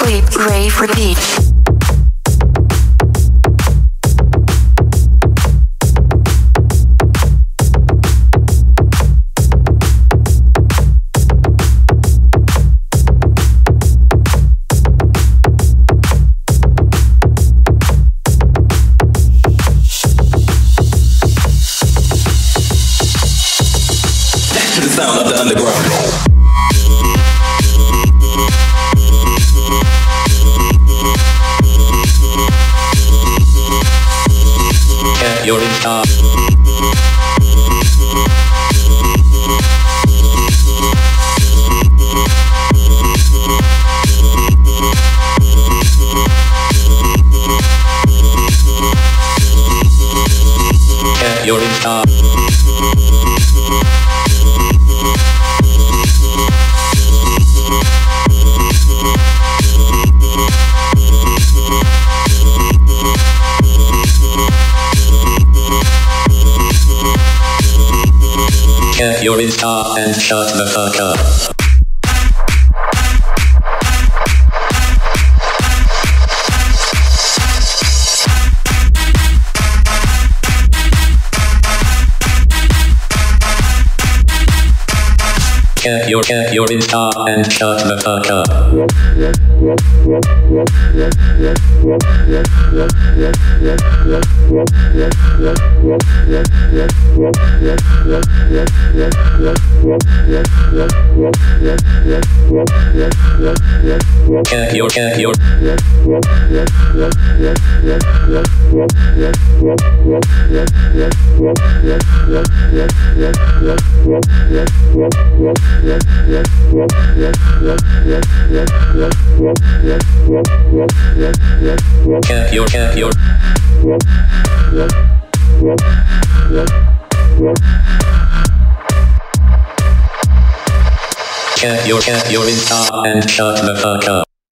sleep, rave, repeat. To the sound of the underground. Yeah, you're in charge. Yeah, you're in charge. Yeah, you're in charge and shut the fuck up. Yeah, you're in charge and shut the fuck up. Yeah, you're you're in charge and shut the fuck up.